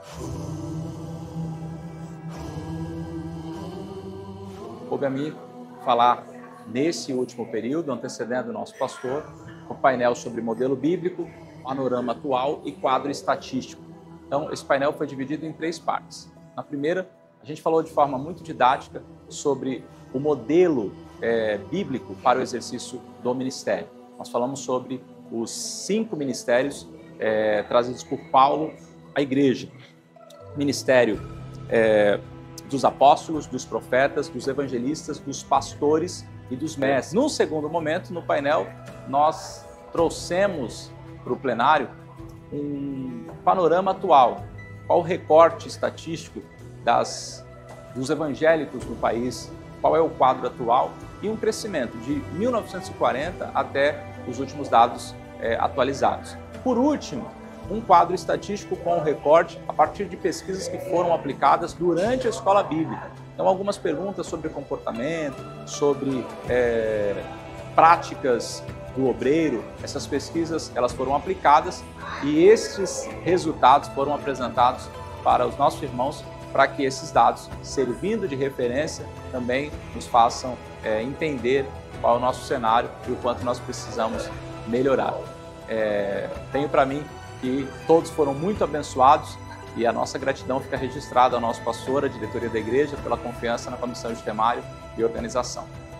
Coube a mim falar nesse último período, antecedendo o nosso pastor, o painel sobre modelo bíblico, panorama atual e quadro estatístico. Então, esse painel foi dividido em 3 partes. Na primeira, a gente falou de forma muito didática sobre o modelo bíblico para o exercício do ministério. Nós falamos sobre os 5 ministérios trazidos por Paulo à igreja. Ministério dos apóstolos, dos profetas, dos evangelistas, dos pastores e dos mestres. No segundo momento, no painel, nós trouxemos para o plenário um panorama atual. Qual o recorte estatístico dos evangélicos no país, qual é o quadro atual e um crescimento de 1940 até os últimos dados atualizados. Por último, um quadro estatístico com o recorte a partir de pesquisas que foram aplicadas durante a escola bíblica. Então, algumas perguntas sobre comportamento, sobre práticas do obreiro, essas pesquisas elas foram aplicadas e esses resultados foram apresentados para os nossos irmãos para que esses dados, servindo de referência, também nos façam entender qual é o nosso cenário e o quanto nós precisamos melhorar. Tenho para mim que todos foram muito abençoados e a nossa gratidão fica registrada ao nosso pastor, à diretoria da igreja, pela confiança na comissão de temário e organização.